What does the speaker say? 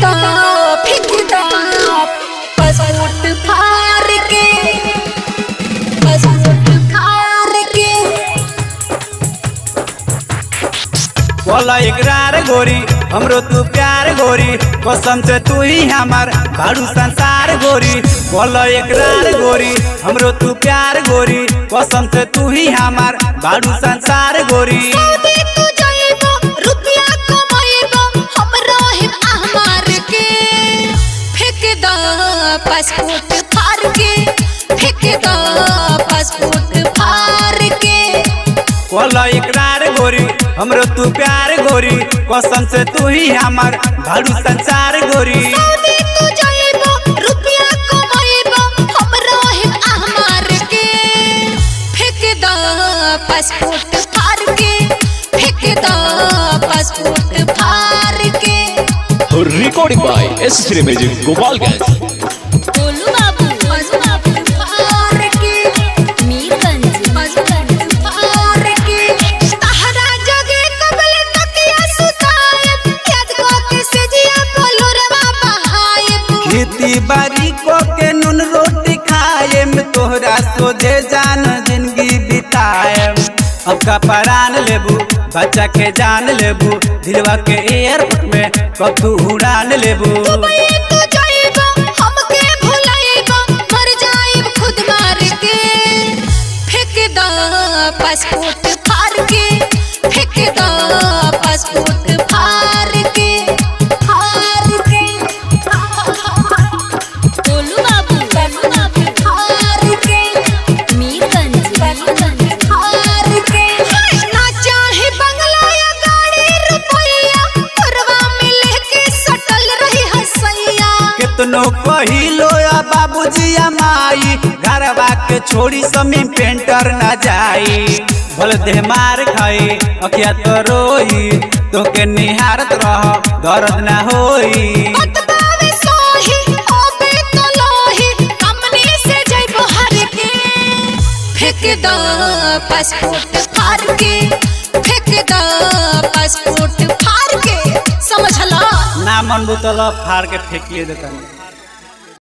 Passport फाड़ के, passport फाड़ के। बोला इकरार गोरी हमरो तू प्यार गोरी, कसम से तू ही हमार भाड़ू संसार गोरी। बोला इकरार गोरी हमरो तू प्यार गोरी, कसम से तू ही हमार भाड़ू संसार गोरी। पासपोर्ट फाड़ के फेंक दो, पासपोर्ट फाड़ के। बोला इकरार गोरी हमरो तू प्यार गोरी, कसम से तू ही हमार भाड़ू संसार गोरी। रुपया कमाइबो हमरो हमार के, फेंक दो पासपोर्ट फाड़ के, फेंक दो पासपोर्ट फाड़ के। रिकॉर्डिंग बाय एस3 म्यूजिक गोपालगंज। बोलू बाबू पासपोर्ट फाड़ के, मीरगंज पासपोर्ट फाड़ के। तहरा जगे कबल तकिया सुतायब, याद को के सेजिया बोलू रे बाबा हायब। खेती बाड़ी को के नून रोटी खाए में तोहरा सोझे जान जिंदगी बिताए। अब का परान लेबू बच्चा के जान लेबू, दिलवा के एयरपोर्ट में कब तू उड़ान लेबू। हमके भुलाइबो मर जाइब खुद मार के, फेंक दो पासपोर्ट फाड़ के, फेंक दो पासपोर्ट फाड़ के, फाड़ के। बोलू बाबू पासपोर्ट फाड़ के, मीरगंज पासपोर्ट फाड़ के। ना चाहे बंगला या गाड़ी रुपया, करवा में लेके सटल रही हसैया। कितनो कहिलो या बाबूजी या माई, घरवा के छोड़ी समी पेंटर न जाई। भल देह मार खाई अखिया तो रोई, तो के निहारत रह दर्द ना होई। बतबावे सोही ओबे तो लोही, कमनी से जइबो हर के, फेंक दो पासपोर्ट फाड़ के, फेंक दो पासपोर्ट फाड़ के। समझला ना मन बुतल फाड़ के फेंकिए देता।